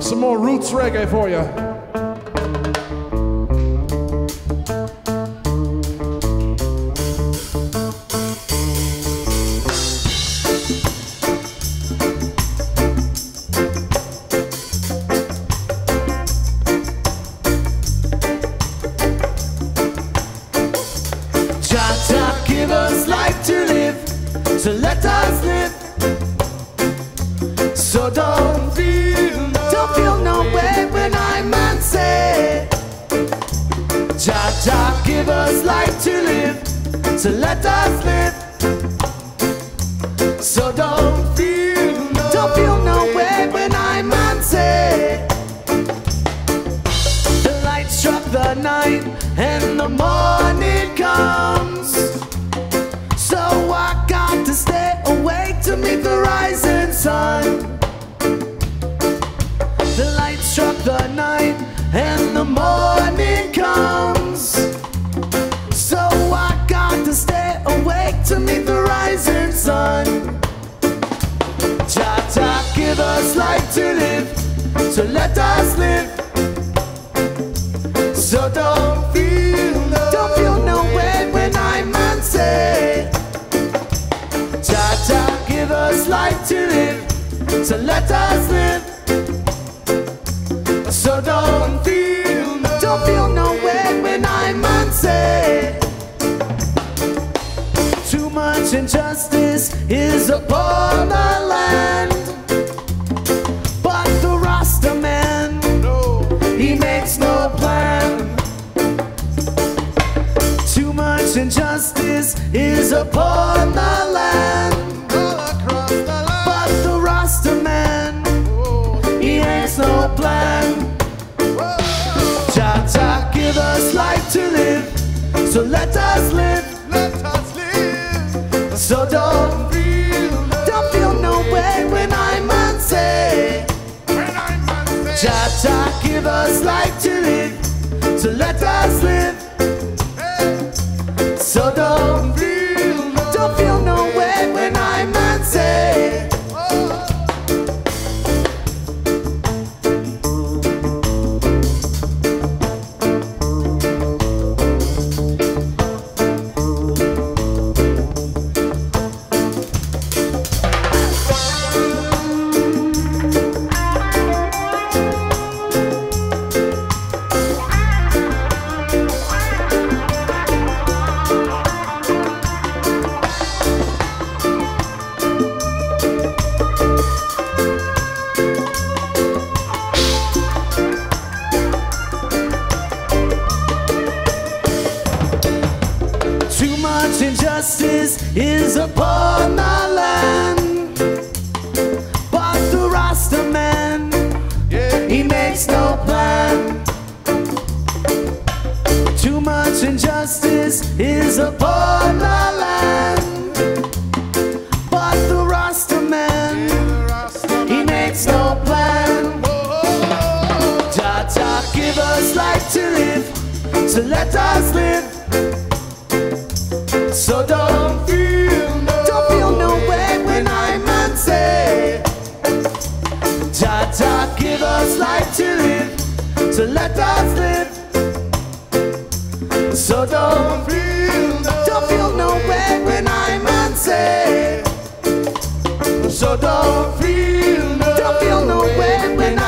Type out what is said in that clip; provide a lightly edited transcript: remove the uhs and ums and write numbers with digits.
Some more roots reggae for you. Jah give us life to live, so let us live. So don't feel no way when I man say. Jah give us life to live, so let us live. So don't feel no way when I man say. The light struck the night and the morning comes. So I got to stay awake to meet the rising sun. The light struck the night and the morning comes. So I got to stay awake to meet the rising sun. Jah give us life to live, so let us live. So don't feel no way when I man say. Jah give us life to live, so let us live. So don't feel no way when I man say. Too much injustice is upon the land, but the Rasta man, he makes no plan. Too much injustice is upon the land, but the Rasta man, he makes no plan. Jah give us life to live, so let us live. So don't feel no way when I man say. Jah give us life to live, so let us live. So don't feel no way when I man say. Too much injustice is upon the land, but the Rasta man, he makes no plan. Too much injustice is upon the land, but the Rasta man, he makes no plan. Jah give us life to live, so let us live. So don't feel no way when I man say. Jah give us life to live, so let us live. So don't feel no way when I man say. So don't feel no way when I